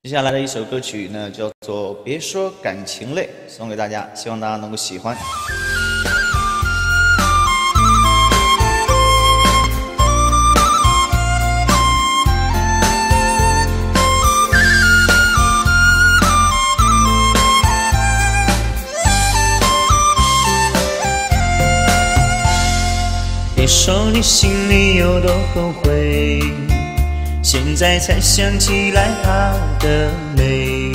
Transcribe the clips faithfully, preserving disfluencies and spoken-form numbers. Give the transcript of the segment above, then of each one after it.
接下来的一首歌曲呢，叫做《别说感情累》，送给大家，希望大家能够喜欢。 别说你心里有多后悔，现在才想起来他的美，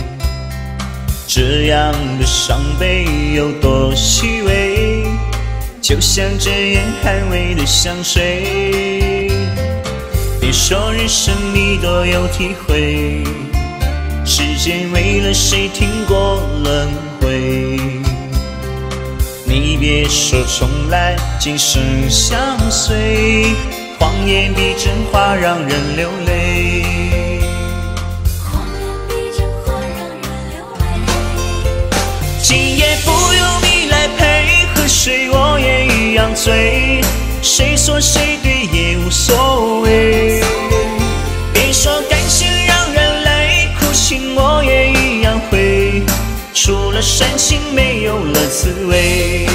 这样的伤悲有多虚伪，就像遮掩寒味的香水。别说人生你多有体会，时间为了谁停过轮回。你别说重来，今生相随，谎言比真话让人流泪。 谎言比真话让人流泪。 今夜不用你来陪，喝水我也一样醉，谁说谁对也无所谓。别说感情让人累，苦情我也一样会，除了煽情没有了滋味。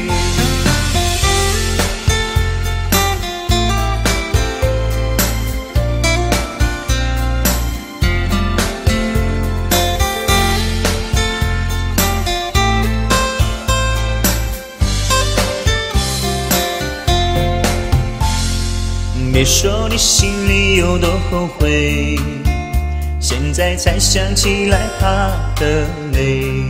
别说你心里有多后悔，现在才想起来他的美，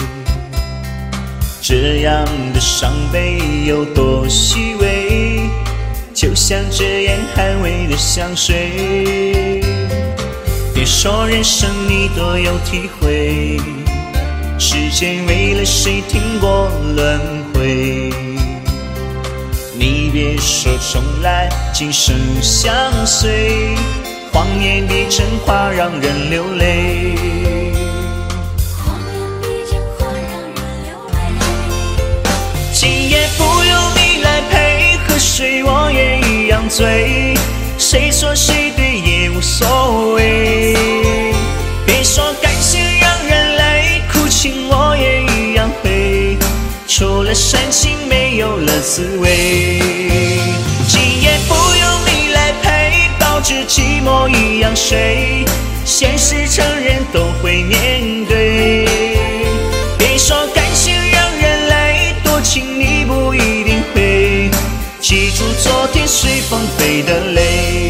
这样的伤悲有多虚伪，就像遮掩寒味的香水。别说人生你多有体会，时间为了谁停过轮回。你别说重来，今生相随，谎言比真话让人流泪。 谎言比真话让人流泪。 今夜不用你来陪，喝水我也一样醉，谁说谁对也无所谓。别说感情让人累，苦情我也一样会，除了煽情没有了滋味。今夜不用你来陪，抱着寂寞一样睡，现实承认都会面对。别说感情让人累，多情你不一定会，记住昨天随风飞的泪，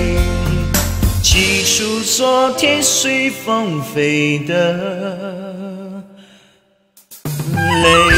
记住昨天随风飞的泪。